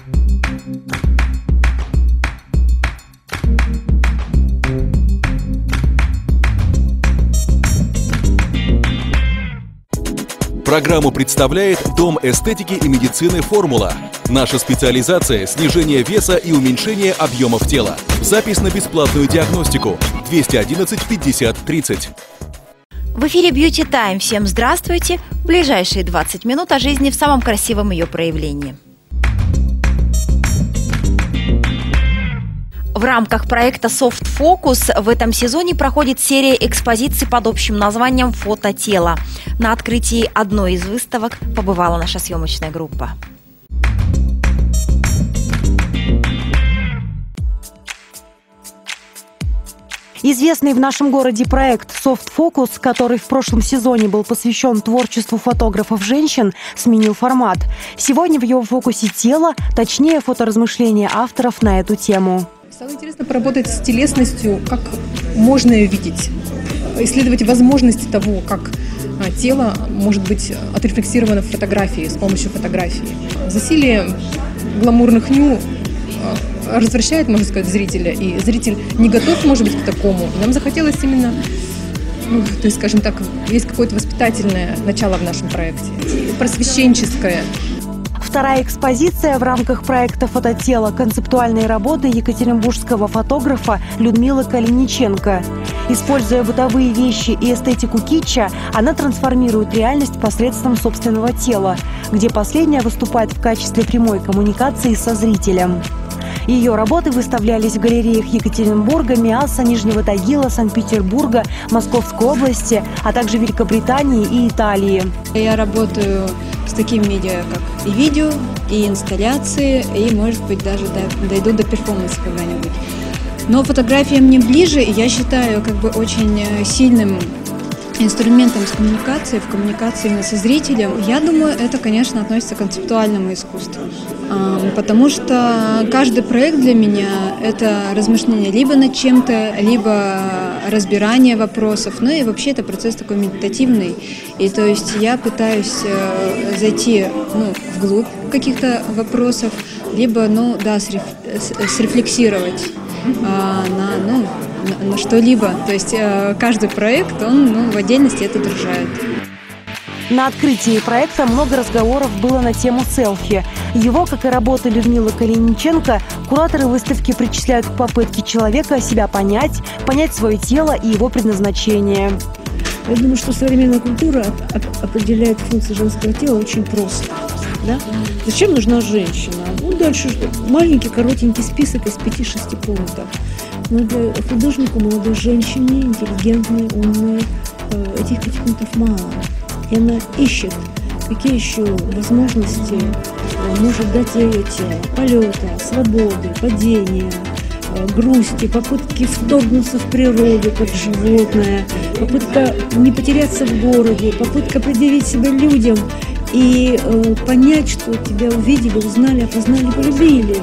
Программу представляет Дом эстетики и медицины «Формула». Наша специализация – снижение веса и уменьшение объемов тела. Запись на бесплатную диагностику 211 50 30. В эфире Beauty Time. Всем здравствуйте. В ближайшие 20 минут о жизни в самом красивом ее проявлении. В рамках проекта Soft Focus в этом сезоне проходит серия экспозиций под общим названием «Фото тела». На открытии одной из выставок побывала наша съемочная группа. Известный в нашем городе проект Soft Focus, который в прошлом сезоне был посвящен творчеству фотографов-женщин, сменил формат. Сегодня в его фокусе тело, точнее фоторазмышления авторов на эту тему. Стало интересно поработать с телесностью, как можно ее видеть, исследовать возможности того, как тело может быть отрефлексировано в фотографии, с помощью фотографии. Засилие гламурных ню развращает, можно сказать, зрителя, и зритель не готов, может быть, к такому. Нам захотелось именно, то есть, скажем так, есть какое-то воспитательное начало в нашем проекте, просвещенческое. Вторая экспозиция в рамках проекта «Фототело» концептуальной работы екатеринбургского фотографа Людмилы Калиниченко. Используя бытовые вещи и эстетику китча, она трансформирует реальность посредством собственного тела, где последняя выступает в качестве прямой коммуникации со зрителем. Ее работы выставлялись в галереях Екатеринбурга, Миасса, Нижнего Тагила, Санкт-Петербурга, Московской области, а также Великобритании и Италии. Я работаю с таким медиа, как и видео, и инсталляции, и, может быть, даже дойду до перформанса когда-нибудь. Но фотография мне ближе, и я считаю очень сильным инструментом в коммуникации именно со зрителем. Я думаю, это, конечно, относится к концептуальному искусству. Потому что каждый проект для меня – это размышление либо над чем-то, либо разбирание вопросов. Ну и вообще это процесс такой медитативный. И то есть я пытаюсь зайти вглубь каких-то вопросов, либо срефлексировать на что-либо. То есть каждый проект, он в отдельности это отражает. На открытии проекта много разговоров было на тему селфи. Его, как и работы Людмилы Калиниченко, кураторы выставки причисляют к попытке человека себя понять свое тело и его предназначение. Я думаю, что современная культура определяет функции женского тела очень просто. Да? Зачем нужна женщина? Дальше маленький коротенький список из 5-6 пунктов. Но для художника, молодой женщине, интеллигентной, умной, этих 5 пунктов мало. И она ищет, какие еще возможности может дать ее тело. Полета, свободы, падения, грусти, попытки вторгнуться в природу как животное, попытка не потеряться в городе, попытка предъявить себя людям и понять, что тебя увидели, узнали, опознали, полюбили.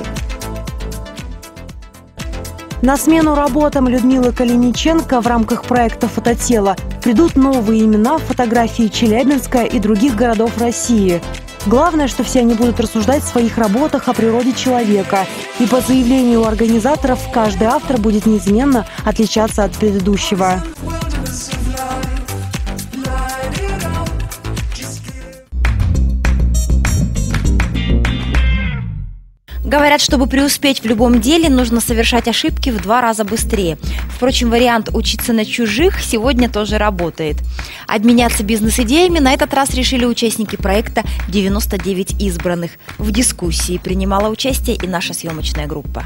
На смену работам Людмилы Калиниченко в рамках проекта «Фототело» придут новые имена в фотографии Челябинска и других городов России. Главное, что все они будут рассуждать в своих работах о природе человека. И по заявлению организаторов, каждый автор будет неизменно отличаться от предыдущего. Говорят, чтобы преуспеть в любом деле, нужно совершать ошибки в 2 раза быстрее. Впрочем, вариант «учиться на чужих» сегодня тоже работает. Обменяться бизнес-идеями на этот раз решили участники проекта «99 избранных». В дискуссии принимала участие и наша съемочная группа.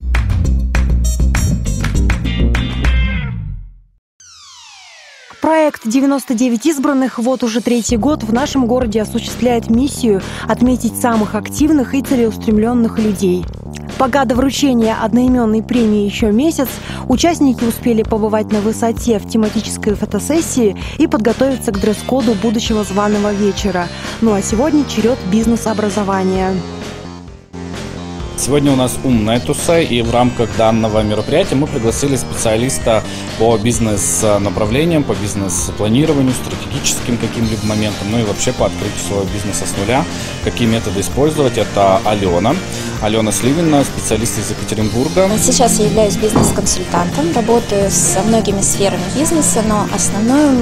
Проект «99 избранных» вот уже 3-й год в нашем городе осуществляет миссию отметить самых активных и целеустремленных людей. Пока до вручения одноименной премии еще месяц, участники успели побывать на высоте в тематической фотосессии и подготовиться к дресс-коду будущего званого вечера. Ну а сегодня черед бизнес-образования. Сегодня у нас умная туса, и в рамках данного мероприятия мы пригласили специалиста по бизнес-направлениям, по бизнес-планированию, стратегическим каким-либо моментам, ну и вообще по открытию своего бизнеса с нуля, какие методы использовать. Это Алена. Алена Сливина, специалист из Екатеринбурга. Сейчас я являюсь бизнес-консультантом, работаю с многими сферами бизнеса, но основная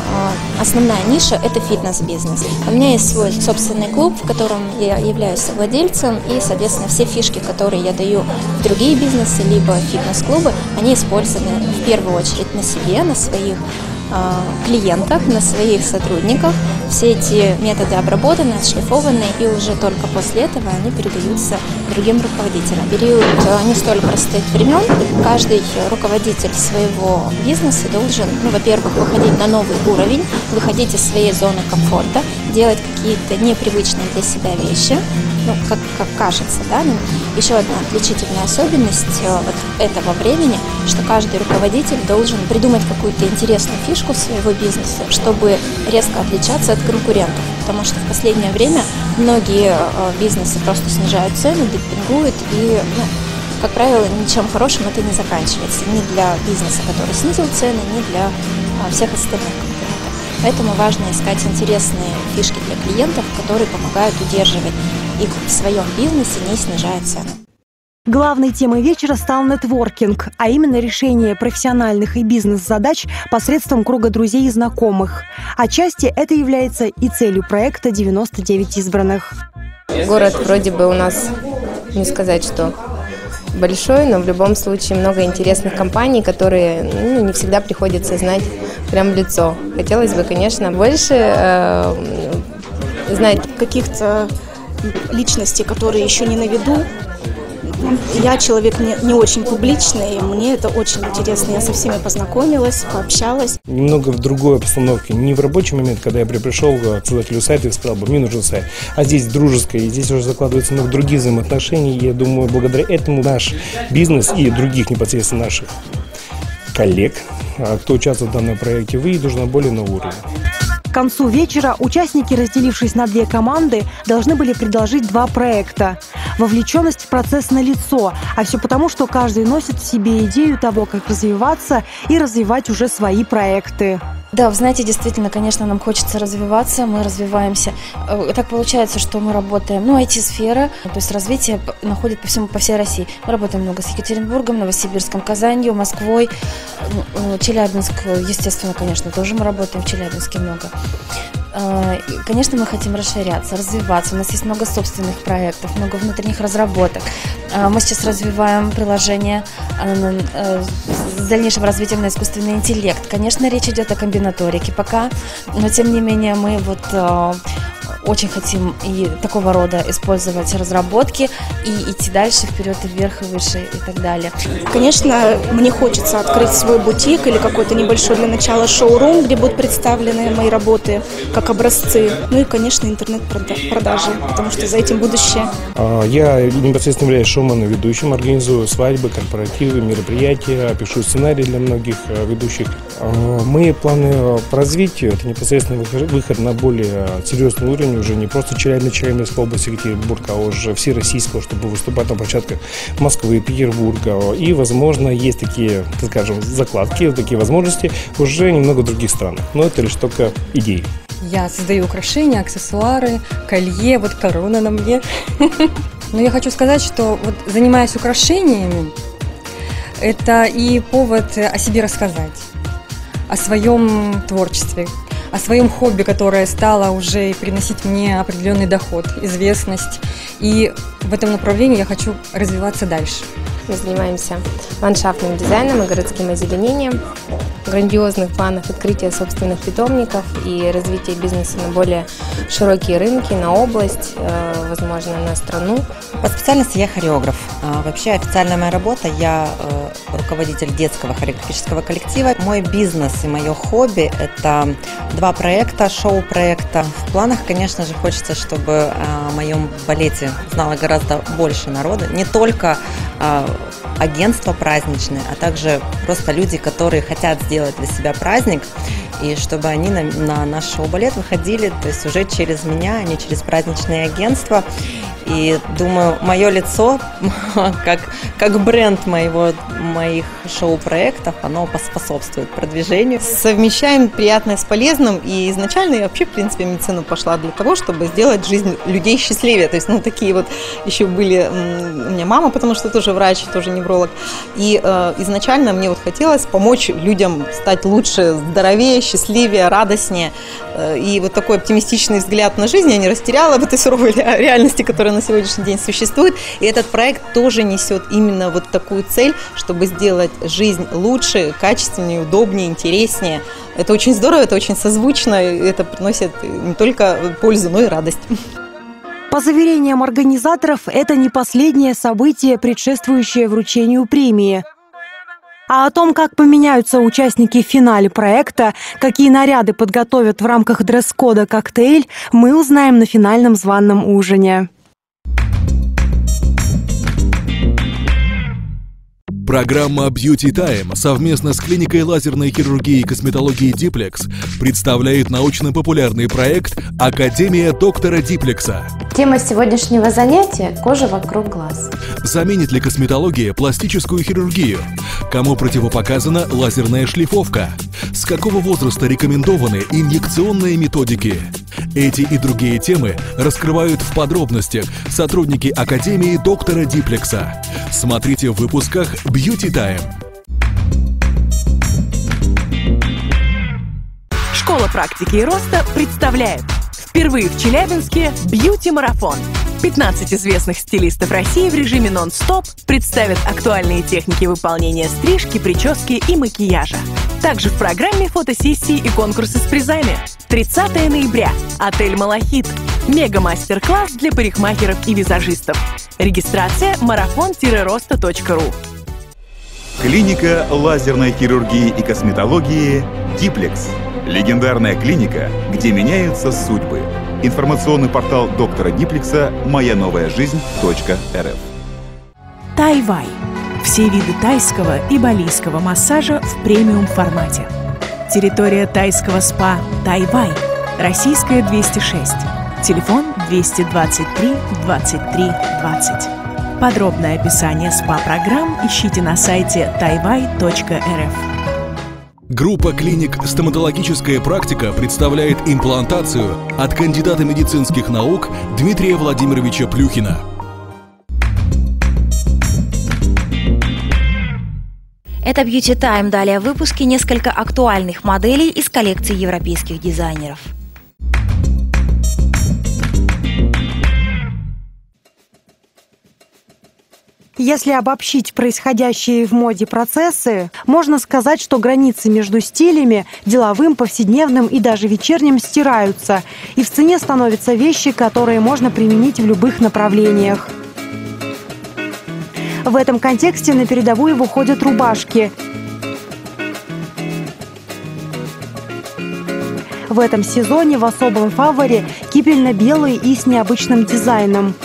ниша – это фитнес-бизнес. У меня есть свой собственный клуб, в котором я являюсь совладельцем, и, соответственно, все фишки, которые я даю в другие бизнесы, либо фитнес-клубы, они использованы в первую очередь на себе, на своих клиентах, на своих сотрудниках. Все эти методы обработаны, отшлифованы, и уже только после этого они передаются другим руководителям. Период не столь простых времен. Каждый руководитель своего бизнеса должен, во-первых, выходить на новый уровень, выходить из своей зоны комфорта, делать какие-то непривычные для себя вещи, как кажется, да. Еще одна отличительная особенность этого времени, что каждый руководитель должен придумать какую-то интересную фишку своего бизнеса, чтобы резко отличаться от конкурентов, потому что в последнее время многие бизнесы просто снижают цены, демпингуют, и, как правило, ничем хорошим это не заканчивается ни для бизнеса, который снизил цены, ни для всех остальных конкурентов. Поэтому важно искать интересные фишки для клиентов, которые помогают удерживать их в своем бизнесе, не снижая цены. Главной темой вечера стал нетворкинг, а именно решение профессиональных и бизнес-задач посредством круга друзей и знакомых. Отчасти это является и целью проекта «99 избранных». Город вроде бы у нас, не сказать, что большой, но в любом случае много интересных компаний, которые не всегда приходится знать прям в лицо. Хотелось бы, конечно, больше знать каких-то личностей, которые еще не на виду. Я человек не очень публичный, мне это очень интересно. Я со всеми познакомилась, пообщалась. Немного в другой обстановке. Не в рабочий момент, когда я пришел к создателю сайта и сказал бы, мне нужен сайт. А здесь дружеское, и здесь уже закладываются много других взаимоотношений. И я думаю, благодаря этому наш бизнес и других непосредственно наших коллег, кто участвует в данном проекте, выйдут уже на более новый уровень. К концу вечера участники, разделившись на две команды, должны были предложить два проекта. Вовлеченность в процесс налицо, а все потому, что каждый носит в себе идею того, как развиваться и развивать уже свои проекты. Да, вы знаете, действительно, конечно, нам хочется развиваться, мы развиваемся. Так получается, что мы работаем, IT-сфера, то есть развитие находит по всей России. Мы работаем много с Екатеринбургом, Новосибирском, Казанью, Москвой, Челябинск, естественно, конечно, тоже мы работаем в Челябинске много. Конечно, мы хотим расширяться, развиваться. У нас есть много собственных проектов, много внутренних разработок. Мы сейчас развиваем приложение с дальнейшим развитием на искусственный интеллект. Конечно, речь идет о комбинаторике пока, но тем не менее мы очень хотим и такого рода использовать разработки и идти дальше, вперед и вверх, и выше, и так далее. Конечно, мне хочется открыть свой бутик или какой-то небольшой для начала шоурум, где будут представлены мои работы как образцы. И, конечно, интернет-продажи, потому что за этим будущее. Я непосредственно являюсь шоуменом, ведущим, организую свадьбы, корпоративы, мероприятия, пишу сценарии для многих ведущих. Мои планы по развитию – это непосредственно выход на более серьезный уровень, уже не просто Челябинской области, Екатеринбурга, а уже всероссийского, чтобы выступать на площадках Москвы, Петербурга. И, возможно, есть такие, скажем, закладки, такие возможности уже немного в других странах. Но это лишь только идеи. Я создаю украшения, аксессуары, колье, корона на мне. Но я хочу сказать, что занимаясь украшениями, это и повод о себе рассказать, о своем творчестве, о своем хобби, которое стало уже приносить мне определенный доход, известность. И в этом направлении я хочу развиваться дальше. Мы занимаемся ландшафтным дизайном и городским озеленением. В грандиозных планах открытия собственных питомников и развития бизнеса на более широкие рынки, на область, возможно, на страну. По специальности я хореограф. Вообще официальная моя работа, я руководитель детского хореографического коллектива. Мой бизнес и мое хобби – это два проекта, шоу-проекта. В планах, конечно же, хочется, чтобы о моем балете знало гораздо больше народа. Не только агентство праздничное, а также просто люди, которые хотят сделать для себя праздник, и чтобы они на наш шоу-балет выходили, то есть уже через меня, а не через праздничные агентства. И думаю, мое лицо, как бренд моих шоу-проектов, оно поспособствует продвижению. Совмещаем приятное с полезным. И изначально я вообще, в принципе, в медицину пошла для того, чтобы сделать жизнь людей счастливее. То есть, такие вот еще были у меня мама, потому что тоже врач, тоже невролог. И изначально мне вот хотелось помочь людям стать лучше, здоровее, счастливее, радостнее. И вот такой оптимистичный взгляд на жизнь я не растеряла в этой суровой реальности, которая на сегодняшний день существует. И этот проект тоже несет именно вот такую цель, чтобы сделать жизнь лучше, качественнее, удобнее, интереснее. Это очень здорово, это очень созвучно, и это приносит не только пользу, но и радость. По заверениям организаторов, это не последнее событие, предшествующее вручению премии. А о том, как поменяются участники в финале проекта, какие наряды подготовят в рамках дресс-кода «Коктейль», мы узнаем на финальном званом ужине. Программа Beauty Time совместно с клиникой лазерной хирургии и косметологии Diplex представляет научно-популярный проект «Академия доктора Диплекса». Тема сегодняшнего занятия – кожа вокруг глаз. Заменит ли косметология пластическую хирургию? Кому противопоказана лазерная шлифовка? С какого возраста рекомендованы инъекционные методики? Эти и другие темы раскрывают в подробностях сотрудники Академии доктора Диплекса. Смотрите в выпусках Beauty Time. Школа практики и роста представляет впервые в Челябинске бьюти-марафон. 15 известных стилистов России в режиме нон-стоп представят актуальные техники выполнения стрижки, прически и макияжа. Также в программе фотосессии и конкурсы с призами. 30 ноября. Отель «Малахит». Мега-мастер-класс для парикмахеров и визажистов. Регистрация марафон-роста.ру. Клиника лазерной хирургии и косметологии «Диплекс». Легендарная клиника, где меняются судьбы. Информационный портал доктора Диплекса мояноваяжизнь.рф. Тайвай. Все виды тайского и балийского массажа в премиум формате. Территория тайского спа Тайвай. Российская 206. Телефон 223 23 20. Подробное описание спа-программ ищите на сайте taiwai.rf. Группа клиник «Стоматологическая практика» представляет имплантацию от кандидата медицинских наук Дмитрия Владимировича Плюхина. Это Beauty Time. Далее в выпуске несколько актуальных моделей из коллекции европейских дизайнеров. Если обобщить происходящие в моде процессы, можно сказать, что границы между стилями, деловым, повседневным и даже вечерним стираются, и в цене становятся вещи, которые можно применить в любых направлениях. В этом контексте на передовую выходят рубашки. В этом сезоне в особом фаворе кипельно-белые и с необычным дизайном.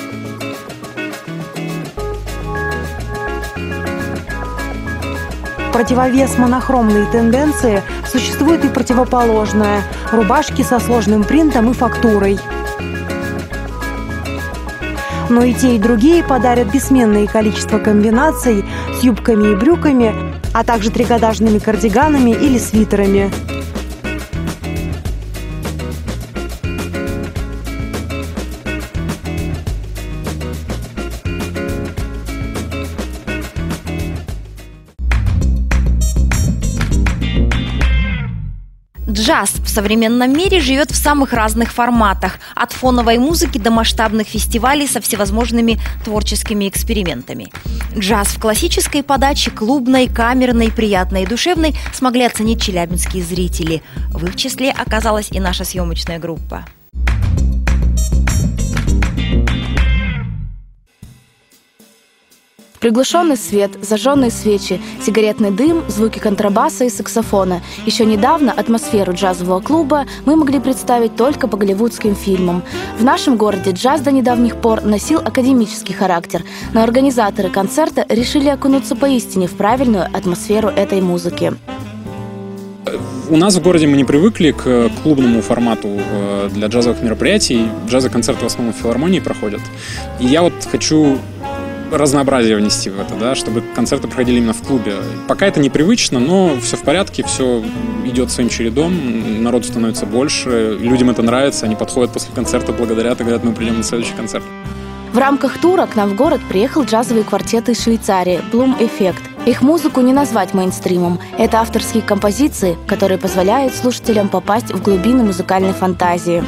Противовес монохромной тенденции существует и противоположное – рубашки со сложным принтом и фактурой. Но и те, и другие подарят бессменное количество комбинаций с юбками и брюками, а также трикотажными кардиганами или свитерами. Джаз в современном мире живет в самых разных форматах, от фоновой музыки до масштабных фестивалей со всевозможными творческими экспериментами. Джаз в классической подаче, клубной, камерной, приятной и душевной смогли оценить челябинские зрители. В их числе оказалась и наша съемочная группа. Приглушенный свет, зажженные свечи, сигаретный дым, звуки контрабаса и саксофона. Еще недавно атмосферу джазового клуба мы могли представить только по голливудским фильмам. В нашем городе джаз до недавних пор носил академический характер, но организаторы концерта решили окунуться поистине в правильную атмосферу этой музыки. У нас в городе мы не привыкли к клубному формату для джазовых мероприятий. Джазовые концерты в основном в филармонии проходят. И я вот хочу разнообразие внести в это, да, чтобы концерты проходили именно в клубе. Пока это непривычно, но все в порядке, все идет своим чередом, народу становится больше, людям это нравится, они подходят после концерта, благодарят и говорят, мы придем на следующий концерт. В рамках тура к нам в город приехал джазовый квартет из Швейцарии «Bloom Effect». Их музыку не назвать мейнстримом. Это авторские композиции, которые позволяют слушателям попасть в глубины музыкальной фантазии.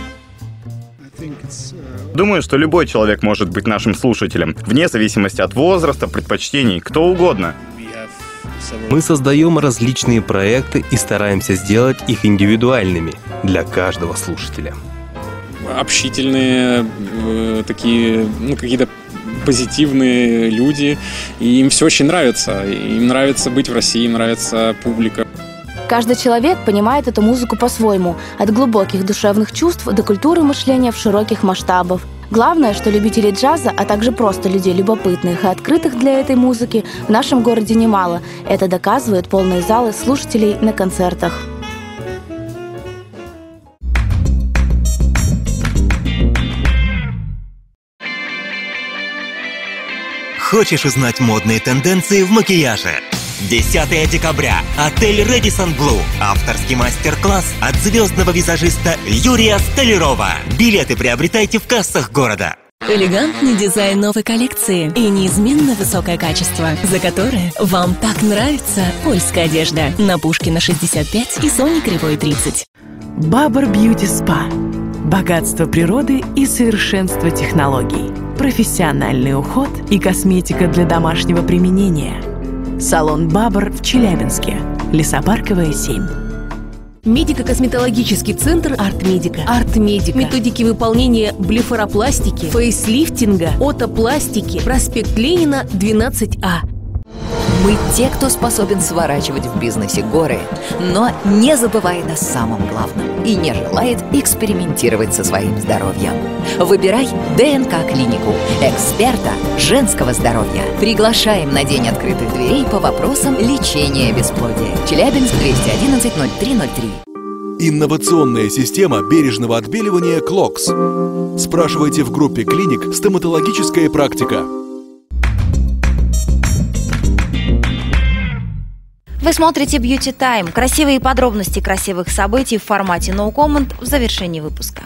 Думаю, что любой человек может быть нашим слушателем, вне зависимости от возраста, предпочтений, кто угодно. Мы создаем различные проекты и стараемся сделать их индивидуальными для каждого слушателя. Общительные, такие, какие-то позитивные люди, и им все очень нравится. Им нравится быть в России, им нравится публика. Каждый человек понимает эту музыку по-своему, от глубоких душевных чувств до культуры мышления в широких масштабах. Главное, что любителей джаза, а также просто людей любопытных и открытых для этой музыки в нашем городе немало. Это доказывают полные залы слушателей на концертах. Хочешь узнать модные тенденции в макияже? 10 декабря. Отель Рэдисон Блу. Авторский мастер-класс от звездного визажиста Юрия Столярова. Билеты приобретайте в кассах города. Элегантный дизайн новой коллекции и неизменно высокое качество, за которое вам так нравится польская одежда. На Пушкина 65 и Сони Кривой 30. Бабр Бьюти Спа. Богатство природы и совершенство технологий. Профессиональный уход и косметика для домашнего применения. Салон «Бабр» в Челябинске. Лесопарковая, 7. Медико-косметологический центр «Артмедика». «Артмедика». Методики выполнения блефаропластики, фейслифтинга, отопластики. Проспект Ленина, 12А. Мы те, кто способен сворачивать в бизнесе горы, но не забывает о самом главном и не желает экспериментировать со своим здоровьем. Выбирай ДНК-клинику, эксперта женского здоровья. Приглашаем на день открытых дверей по вопросам лечения бесплодия. Челябинск, 211-0303. Инновационная система бережного отбеливания «Клокс». Спрашивайте в группе клиник «Стоматологическая практика». Вы смотрите Beauty Time. Красивые подробности красивых событий в формате No Comment в завершении выпуска.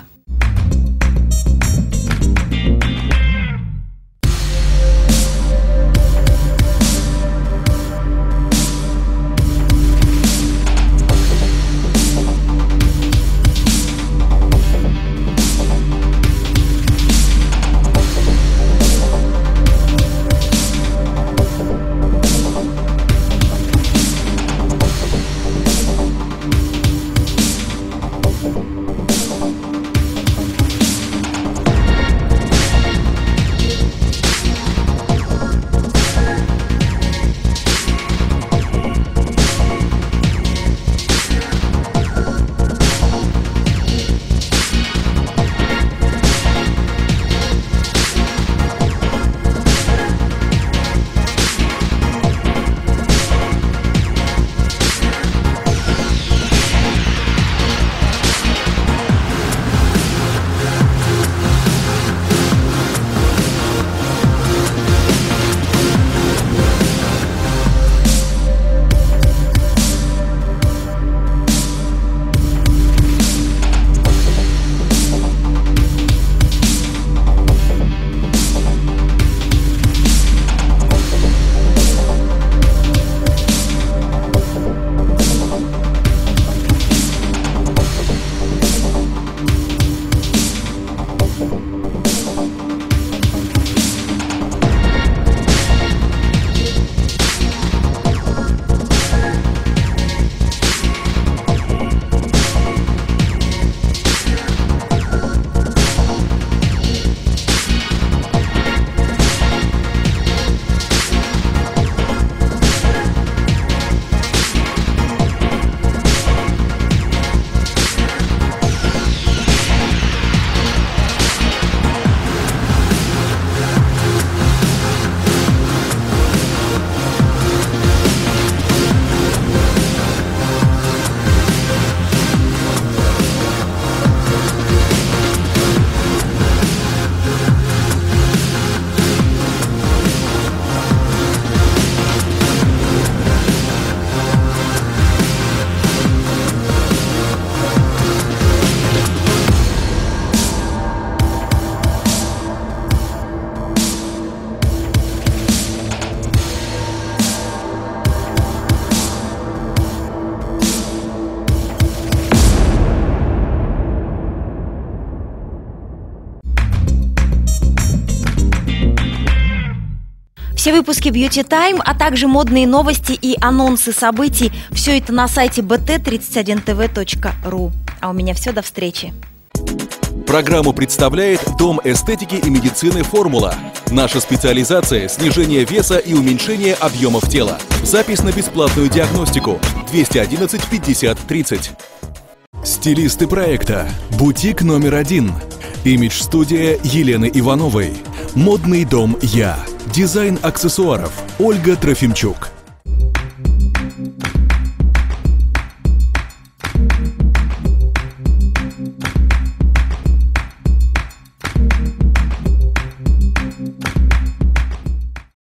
Все выпуски Beauty Time, а также модные новости и анонсы событий – все это на сайте bt31tv.ru. А у меня все, до встречи. Программу представляет Дом эстетики и медицины «Формула». Наша специализация – снижение веса и уменьшение объемов тела. Запись на бесплатную диагностику 211 50 30. Стилисты проекта. Бутик номер 1. Имидж-студия Елены Ивановой. Модный дом «Я». Дизайн аксессуаров Ольга Трофимчук.